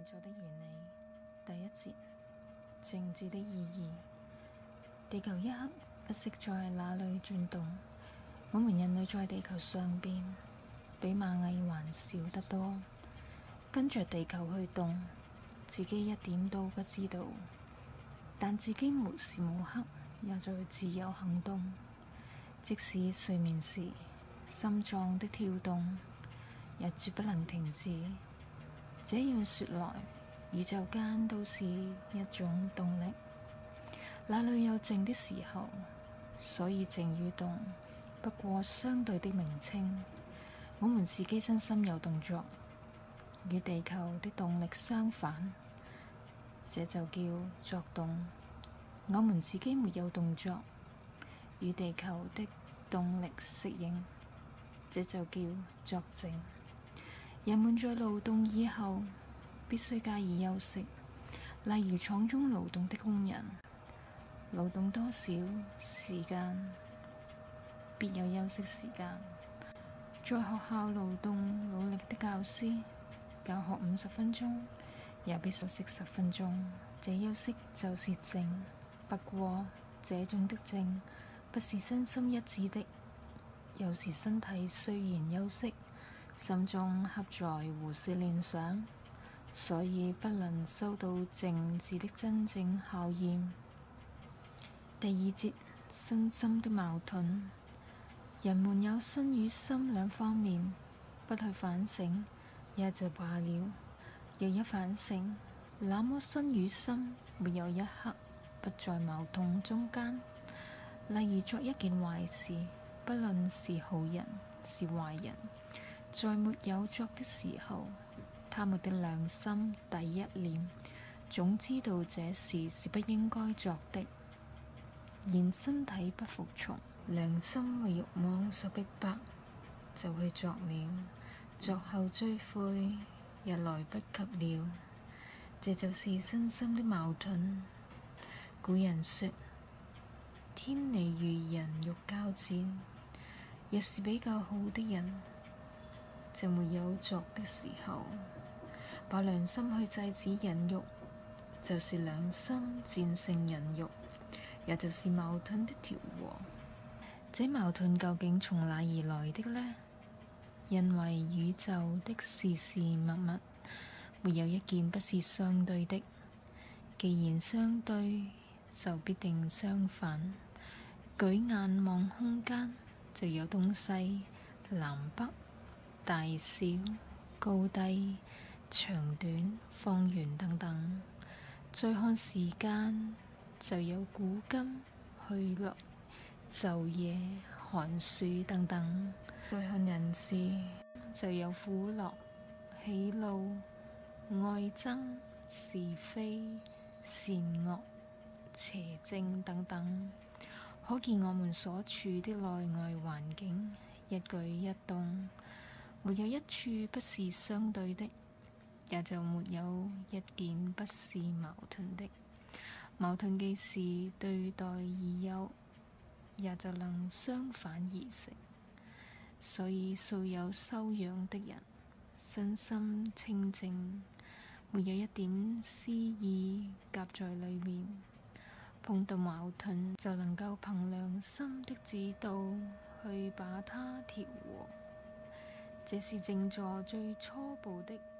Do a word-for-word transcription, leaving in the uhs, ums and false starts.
造的原理第一節，靜止的意義。地球一刻不息在那裏轉動，我們人類在地球上邊比螞蟻還少得多，跟着地球去動，自己一點都不知道，但自己無時無刻也在自由行動。即使睡眠時心臟的跳動也絕不能停止。這樣說來，宇宙間都是一種動力，哪裏有靜的時候，所以靜與動不過相對的名稱。我們自己身心有動作，與地球的動力相反，這就叫作動。我們自己沒有動作，與地球的動力適應，這就叫作靜。人們在勞動以後必須加以休息，例如廠中勞動的工人，勞動多少時間，必有休息時間。在學校勞動努力的教師，教學五十分鐘，也必休息十分鐘，這休息就是靜。不過這種的靜不是身心一致的，有時身體雖然休息，心中恰在胡思亂想，所以不能收到靜字的真正考驗。第二節，身心的矛盾。人們有身與心兩方面，不去反省也就罷了，若一反省，那麼身與心沒有一刻不在矛盾中間。例如作一件壞事，不論是好人是壞人，在沒有作的時候，他們的良心第一念總知道這事是不應該作的，然身體不服從，良心為慾望所逼迫，就去作了，作後追悔也來不及了。這就是身心的矛盾。古人說，天理與人欲交戰，若是比較好的人，就沒有作的時候，把良心去制止人欲，就是良心戰勝人欲，也就是矛盾的調和。這矛盾究竟從哪而來的呢？因為宇宙的事事物物沒有一件不是相對的，既然相對，就必定相反。舉眼望空間，就有東西南北、大小、高低、長短、方圓等等。再看時間，就有古今、去來、晝夜、寒暑等等。再看人事，就有苦樂、喜怒、愛憎、是非、善惡、邪正等等。可見我們所處的內外環境，一舉一動，沒有一處不是相對的，也就沒有一件不是矛盾的。矛盾既是對待而有，也就能相反而成。所以素有修養的人，身心清淨，沒有一點私意夾在裏面。碰到矛盾，就能夠憑良心的指導去把它調和。這是靜坐最初步的